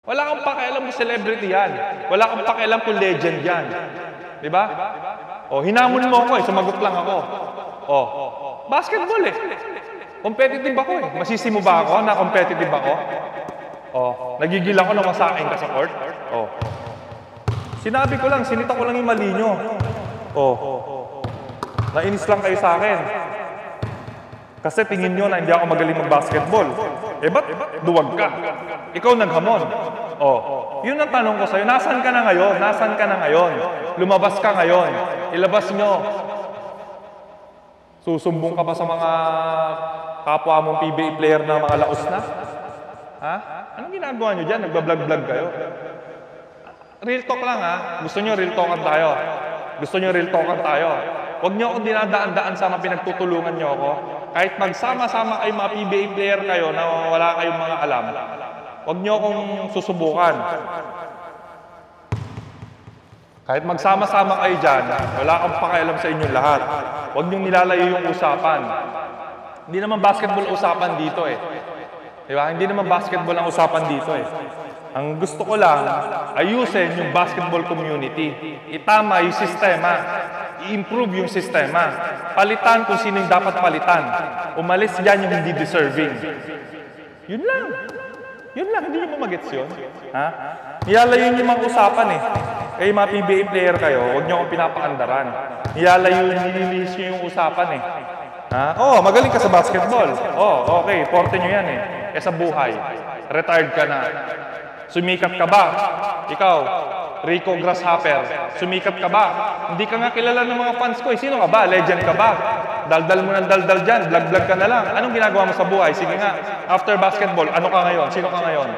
Wala kang pakialam kung celebrity yan. Wala kang pakialam kung legend yan. Di ba? O, hinamon mo ako eh, sumagot lang ako. O, basketball eh. Competitive ako eh. Masisi mo ba ako na competitive ako? O, nagigil ako na masakin ka sa court? O, sinabi ko lang, sinita ko lang yung mali nyo. O, nainis lang kayo sa akin. Kasi tingin nyo na hindi ako magaling mag-basketball. Eh, ba't duwag ka? Ikaw naghamon. Oh, yun ang tanong ko sa'yo. Nasaan ka na ngayon? Nasaan ka na ngayon? Lumabas ka ngayon. Ilabas nyo. Susumbong ka pa sa mga kapwa mong PBA player na mga laos na? Ha? Anong ginagawa nyo dyan? Nagbablog-vlog kayo? Real talk lang ha. Gusto nyo real talkan tayo? Gusto nyo real talkan tayo? Huwag nyo akong dinadaan-daan sa mga pinagtutulungan nyo ako. Kahit magsama-sama kayo mga PBA player kayo na wala kayong mga alam, huwag nyo akong susubukan. Kahit magsama-sama kayo dyan, wala akong pakialam sa inyong lahat. Huwag nyo nilalayo yung usapan. Hindi naman basketball usapan dito eh. Diba? Hindi naman basketball ang usapan dito eh. Ang gusto ko lang, ayusin yung basketball community. Itama yung sistema. I-improve yung sistema. Palitan kung sino yung dapat palitan. Umalis dyan yung hindi deserving. Yun lang. Yun lang. Hindi nyo mamagets yun. Ha? Nilalayo yung mga usapan eh. Kayo mga PBA player kayo, huwag nyo akong pinapaandaran. Nilalayo nililis nyo yung usapan eh. Ha? Oh, magaling ka sa basketball. Oh, okay. Forte nyo yan eh. Eh sa buhay. Retired ka na. Sumikat ka ba? Ikaw, Rico Grasshopper, sumikat ka ba? Hindi ka nga kilala ng mga fans ko eh. Sino ka ba? Legend ka ba? Daldal mo ng daldal dyan, vlog-vlog ka na lang. Anong ginagawa mo sa buhay? Sige nga, after basketball, ano ka ngayon? Sino ka ngayon?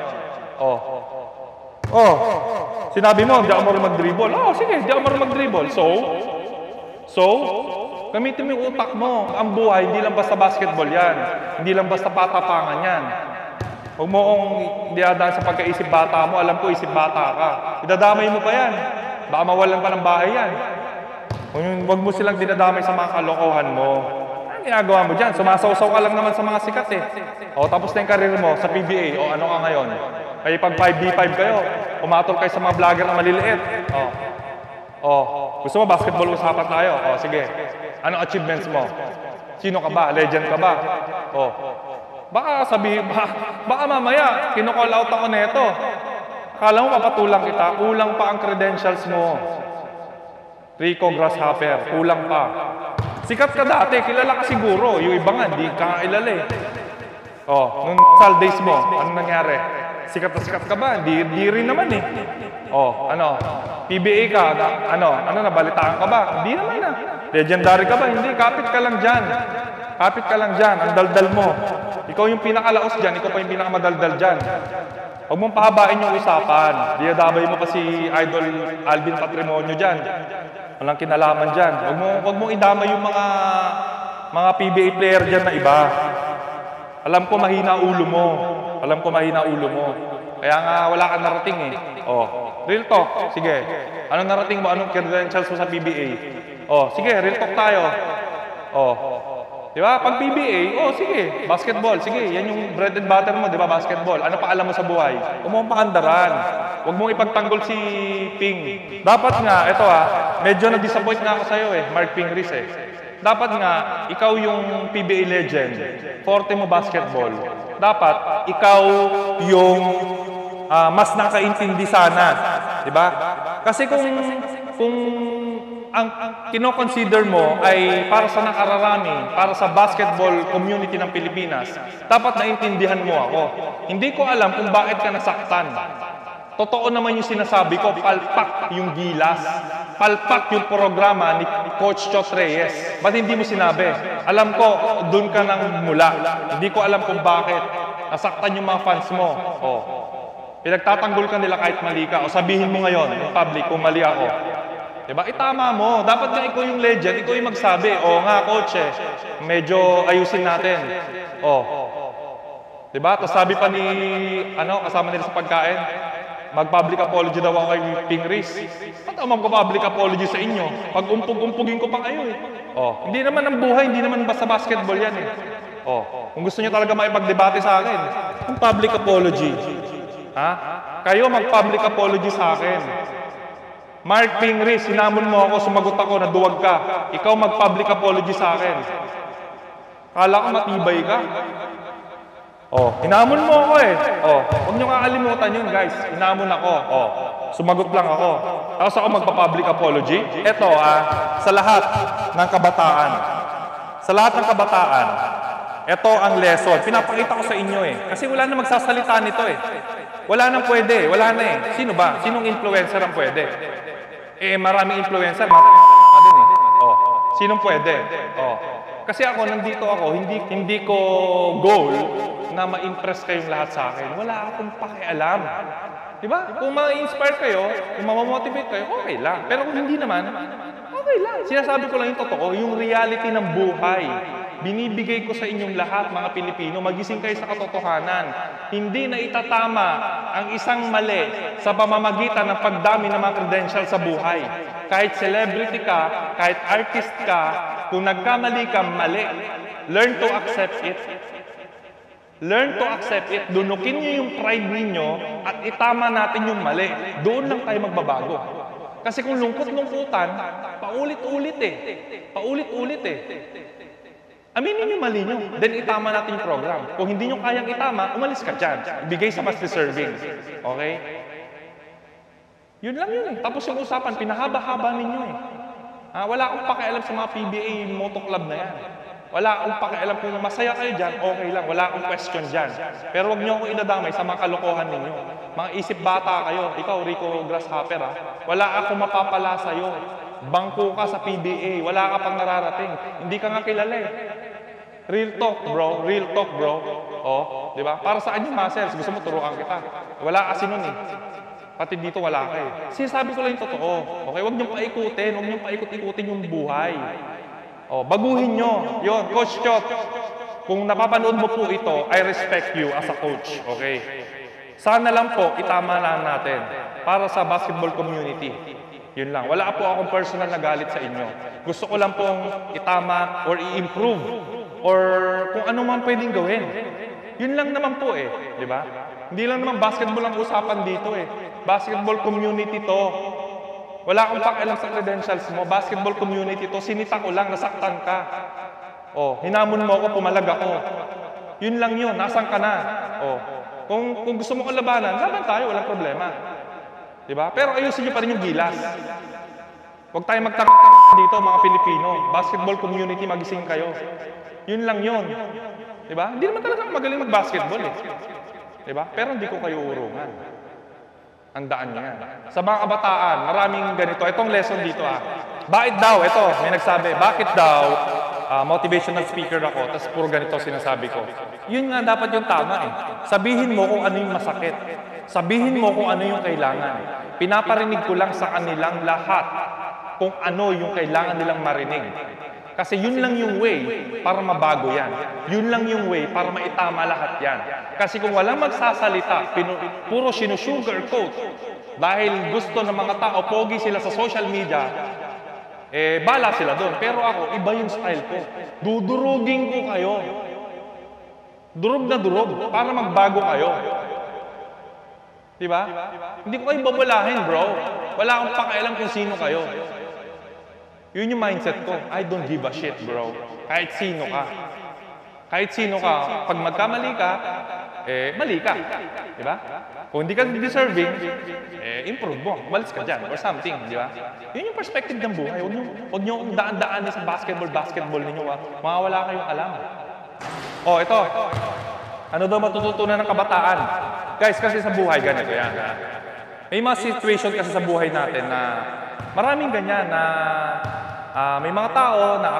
Sinabi mo, hindi ako marunong mag-dribble. Oh, sige, hindi ako marunong mag-dribble. So, gamitin mo yung utak mo. Ang buhay, hindi lang basta basketball yan. Hindi lang basta patapangan yan. Huwag mo kong diadaan sa pagkaisip bata mo, alam ko isip bata ka. Idadamay mo pa yan. Baka mawalan pa ng bahay yan. Huwag mo silang dinadamay sa mga kalokohan mo. Anong ginagawa mo dyan? Sumasawsaw ka lang naman sa mga sikat eh. O tapos na yung karir mo sa PBA. O ano ka ngayon? Kaya pag 5v5 kayo, umatol kayo sa mga vlogger na maliliit. Gusto mo basketball usapan tayo? O sige. Anong achievements mo? Sino ka ba? Legend ka ba? Baka sabihin, baka mamaya, kinukall out ako neto. Akala mo mapatulang kita, kulang pa ang credentials mo. Rico Grasshopper, kulang pa. Sikat ka dati, kilala ka siguro. Yung iba nga, di ka kilala eh. Nung sal days mo, ano nangyari? Sikat na sikat ka ba? Di rin naman eh. PBA ka, nabalitaan ka ba? Hindi naman na. Legendary ka ba? Hindi, kapit ka lang dyan. Kapit ka lang dyan, ang daldal mo. Ikaw yung pinakalaos dyan, ikaw pa yung pinakamadaldal dyan. Huwag mong pahabain yung usapan. Diyadabay mo pa si Idol Alvin Patrimonio dyan. Walang kinalaman dyan. Huwag mong idama yung mga PBA player dyan na iba. Alam ko mahina ulo mo. Alam ko mahina ulo mo. Kaya nga wala kang narating eh. Real talk. Sige. Anong narating mo? Anong credentials mo sa PBA? Sige, real talk tayo. Diba? Pag PBA, sige, basketball, sige, yan yung bread and butter mo, diba, basketball. Ano pa alam mo sa buhay? Huwag mong pakandaran. Huwag mong ipagtanggol si Ping. Dapat nga, ito medyo nag-disappoint nga ako sa'yo Mark Pingris Dapat nga, ikaw yung PBA legend, forte mo basketball. Dapat, ikaw yung mas nakaintindi sana. Diba? Kasi kung ang kino-consider mo ay para sa nakararami, para sa basketball community ng Pilipinas, dapat naintindihan mo ako. Hindi ko alam kung bakit ka nasaktan. Totoo naman yung sinasabi ko, palpak yung gilas. Palpak yung programa ni Coach Chot Reyes. Ba't hindi mo sinabi? Alam ko, doon ka nang mula. Hindi ko alam kung bakit. Nasaktan yung mga fans mo. Pinagtatanggol ka nila kahit mali ka. O sabihin mo ngayon, in public, kung mali ako. Diba? Itama mo. Dapat nga ikaw yung legend, ikaw yung magsabi. Nga, coach medyo ayusin natin. Diba? Tapos sabi pa ni, kasama nila sa pagkain, mag-public apology daw ako kay Pingris. Ba't ako mag-public apology sa inyo? Pag umpug-umpugin ko pa kayo hindi naman ang buhay, hindi naman basta basketball yan Kung gusto nyo talaga makipagdebate sa akin, ang public apology. Kayo mag-public apology sa akin. Mark Pingris, sinamon mo ako, sumagot ako, naduwag ka. Ikaw mag-public apology sa akin. Kala ko matibay ka. Oh, hinamon mo ako eh. Oh, huwag niyo kakalimutan yun, guys. Hinamon ako. Oh, sumagot lang ako. Tapos ako magpa-public apology. Ito, sa lahat ng kabataan. Sa lahat ng kabataan, ito ang lesson. Pinapakita ko sa inyo eh. Kasi wala na magsasalita nito eh. Wala nang pwede. Wala na eh. Sino ba? Sinong influencer ang pwede? Eh, maraming influencer. Din eh. Oh, sinong pwede? Oh. Kasi ako, nandito ako, hindi ko goal na ma-impress kayong lahat sa akin. Wala akong pakialam. Diba? Kung ma-inspire kayo, kung ma-motivate kayo, okay lang. Pero kung hindi naman, okay lang. Sinasabi ko lang yung totoo, yung reality ng buhay. Binibigay ko sa inyong lahat, mga Pilipino, magising kayo sa katotohanan. Hindi na itatama ang isang mali sa pamamagitan ng pagdami ng mga credentials sa buhay. Kahit celebrity ka, kahit artist ka, kung nagkamali ka, mali. Learn to accept it. Learn to accept it. Dunukin nyo yung pride ninyo at itama natin yung mali. Doon lang tayo magbabago. Kasi kung lungkot-lungkutan, paulit-ulit eh. Paulit-ulit eh. Aminin yung mali nyo, then itama natin yung program. Kung hindi nyo kayang itama, umalis ka dyan. Ibigay sa mas deserving. Okay? Yun lang yun eh. Tapos yung usapan, pinahaba-haba ninyo eh. Wala akong pakialam sa mga PBA Moto Club na yan. Wala akong pakialam kung masaya kayo dyan, okay lang. Wala akong question dyan. Pero wag nyo akong inadamay sa mga kalokohan ninyo. Mga isip bata kayo. Ikaw, Rico Grasshopper Wala akong mapapala sa'yo. Bangko ka sa PBA. Wala ka pang nararating. Hindi ka nga kilala eh. Real talk, bro. Real talk, bro. Oh, di ba? Para saan yung muscles? Gusto mo turuan kita. Wala kasi nun eh. Pati dito wala ka eh. Sinasabi ko lang yung totoo. Okay, huwag niyong paikutin. Huwag niyong paikot-ikutin yung buhay. Oh, baguhin niyo. Yon, Coach Chot. Kung napapanood mo po ito, I respect you as a coach. Okay? Sana lang po, itama lang natin para sa basketball community. Yun lang. Wala po akong personal na galit sa inyo. Gusto ko lang pong itama or i-improve or kung ano man pwedeng gawin. Yun lang naman po eh. Di ba? Hindi lang naman basketball ang usapan dito eh. Basketball community to. Wala akong pakialam sa credentials mo. Basketball community to. Sinita ko lang, nasaktan ka. Oh, hinamon mo ako, pumalag ako. Yun lang yun. Nasaan ka na? Oh. Kung gusto mo ko labanan, laban tayo, walang problema. Diba? Pero ayusin nyo pa rin yung gilas. Huwag tayo magtak dito, mga Pilipino. Basketball community, magising kayo. Yun lang yun. Diba? Hindi naman talaga magaling mag-basketball eh. Diba? Pero hindi ko kayo urungan. Andaan nyo yan. Sa mga kabataan, maraming ganito. Itong lesson dito Bakit daw, ito, may nagsabi, bakit daw, motivational speaker ako, tapos puro ganito sinasabi ko. Yun nga dapat yung tama eh. Sabihin mo kung ano yung masakit. Sabihin mo kung ano yung kailangan. Pinaparinig ko lang sa kanilang lahat kung ano yung kailangan nilang marinig. Kasi yun lang yung way para mabago yan. Yun lang yung way para maitama lahat yan. Kasi kung walang magsasalita, puro sinusugarcoat dahil gusto ng mga tao, pogi sila sa social media, bala sila doon. Pero ako, iba yung style ko. Dudurugin ko kayo. Durog na durog para magbago kayo. Diba? Hindi ko kayo babalahin, bro. Wala akong pakialam kung sino kayo. Yun yung mindset ko. I don't give a shit, bro. Kahit sino ka. Kahit sino ka, pag magkamali ka, mali ka. Diba? Kung hindi ka deserving, improve mo. Umalis ka dyan or something. Diba? Yun yung perspective ng buhay. Huwag nyo daan-daan sa basketball ninyo. Mawawala kayong alam. Oh, ito. Ano daw matututunan ng kabataan? Guys, kasi sa buhay, ganito yan. May mga situation kasi sa buhay natin na maraming ganyan na may mga tao na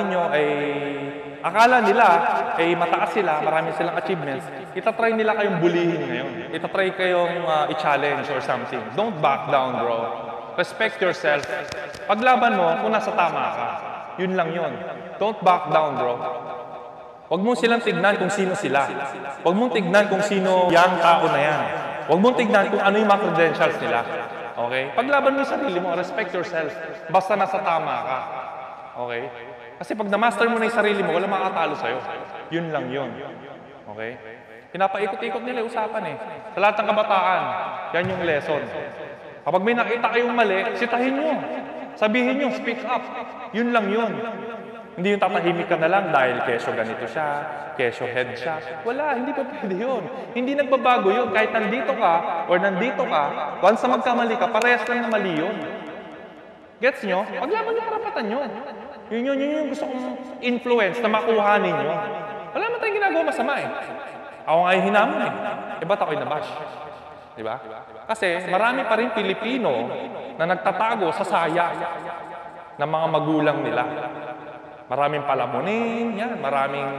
akala nila ay mataas sila, marami silang achievements. Itatry nila kayong bulihin ngayon. Itatry kayong i-challenge or something. Don't back down, bro. Respect yourself. Paglaban mo kung nasa tama ka. Yun lang yun. Don't back down, bro. Huwag mong silang tignan kung sino sila. Huwag mong tignan kung sino yung tao na yan. Huwag mong tignan kung ano yung mga credentials nila. Okay? Paglaban mo yung sarili mo, respect yourself. Basta nasa tama ka. Okay? Kasi pag na-master mo na yung sarili mo, wala makakatalo sa'yo. Yun lang yun. Okay? Pinapaikot-ikot nila yung usapan eh. Sa lahat ng kabataan, yan yung lesson. Kapag may nakita kayong mali, sitahin nyo. Sabihin nyo, speak up. Yun lang yun. Hindi yung tatahimik ka na lang dahil kesyo ganito siya, kesyo head siya. Wala, hindi pa pwede yun. Hindi nagbabago yun. Kahit nandito ka or nandito ka, once na magkamali ka, parehas lang na mali yun. Gets nyo? Paglaban yung karapatan nyo. Yun yung gusto kong influence na makuha ninyo. Wala naman tayong ginagawa masama eh. Ako nga yung hinamon eh. Ba't ako'y nabash? Diba? Kasi marami pa rin Pilipino na nagtatago sa saya ng mga magulang nila. Maraming palamunin, yan. Maraming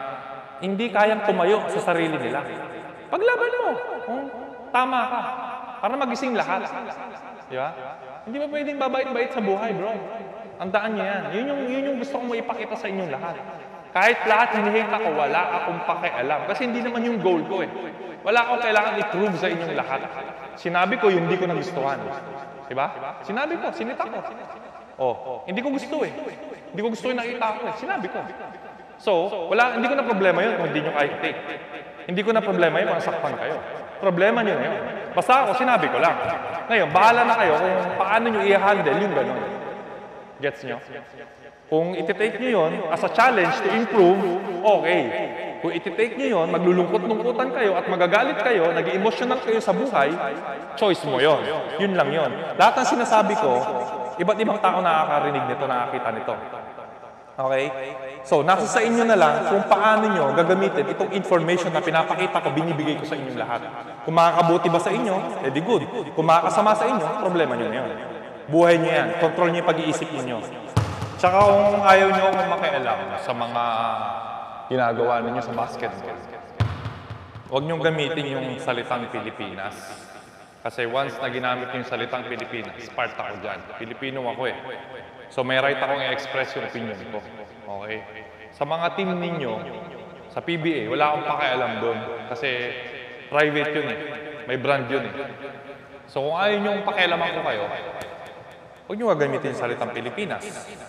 hindi kayang tumayo sa sarili nila. Paglaban mo, tama ka. Para magising lahat. Diba? Hindi ba pwedeng babait-bait sa buhay, bro? Andaan niyo yan. Yun yung gusto kong maipakita sa inyong lahat. Kahit lahat hinihate ako, wala akong pakialam. Kasi hindi naman yung goal ko eh. Wala akong kailangan i-prove sa inyong lahat. Sinabi ko yung hindi ko nagustuhan. Diba? Sinabi ko, sinita ko. Hindi ko gusto eh. Hindi ko gusto yung nakita ko eh. Sinabi ko. So, hindi ko na problema yun kung hindi nyo kahit take. Hindi ko na problema yun kung nasaktan kayo. Problema nyo na yun. Basta ako, sinabi ko lang. Ngayon, bahala na kayo kung paano nyo i-handle yung gano'n. Gets nyo? Kung iti-take nyo yun as a challenge to improve, okay. Kung iti-take nyo yun, maglulungkot-lungkutan kayo at magagalit kayo, nag-emotional kayo sa buhay, choice mo yun. Yun lang yun. Lahat ng sinasabi ko, iba't ibang tao nakakarinig nito, nakakita nito. Okay? So, nasa sa inyo na lang kung paano nyo gagamitin itong information na pinapakita ko, binibigay ko sa inyong lahat. Kung makakabuti ba sa inyo, edi good. Kung makakasama sa inyo, problema nyo na yun. Buhay nyo yan. Control nyo yung pag-iisip ninyo. Tsaka kung ayaw nyo akong makialam sa mga ginagawa ninyo sa basketball, huwag nyo gamitin yung salitang Pilipinas. Kasi once na ginamit yung salitang Pilipinas, part ako dyan. Pilipino ako eh. So may right akong i-express yung opinion ko. Okay? Sa mga team ninyo, sa PBA, wala akong pakialam doon. Kasi private yun eh. May brand yun eh. So kung ayaw nyo pakialaman ko kayo, huwag nyo gagamitin yung salitang Pilipinas.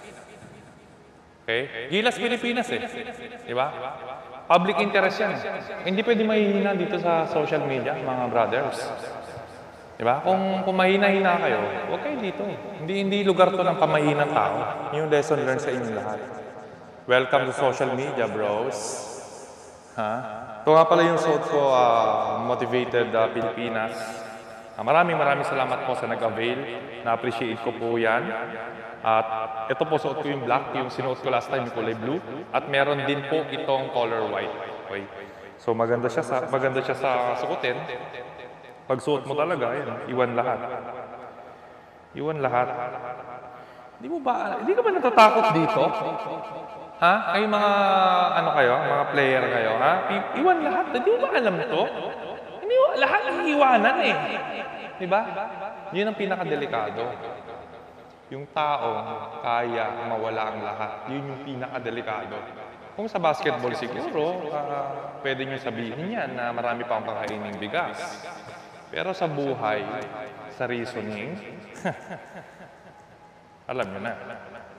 Okay? Gilas Pilipinas eh. Diba? Public interest yan. Hindi pwede mahihina dito sa social media, mga brothers. Diba? Kung mahina-hina kayo, huwag kayo dito. Hindi lugar to ng pamahinang tao. Yung lesson learned sa inyong lahat. Welcome to social media, bros. Ha? Ito nga pala yung suot ko, Motivated Pilipinas. Maraming salamat po sa nag-avail. Na-appreciate ko po yan. At ito po, suot ko yung black, yung sinuot ko last time, yung kulay blue. At meron din po itong color white. Okay. So maganda siya sa suotin. Pag suot mo talaga, yan, iwan lahat. Iwan lahat. Hindi ka ba natatakot dito? Ha? Kayo mga, mga player kayo, ha? Iwan lahat. Hindi mo ba alam to? Hindi mo, lahat iiwanan eh. Diba? Yun ang pinakadelikado. Yung tao, kaya mawala ang lahat. Yun yung pinakadelikado. Kung sa basketball siguro, pwede nyo sabihin yan na marami pa akong kakainin bigas. Pero sa buhay, sa reasoning, alam nyo na.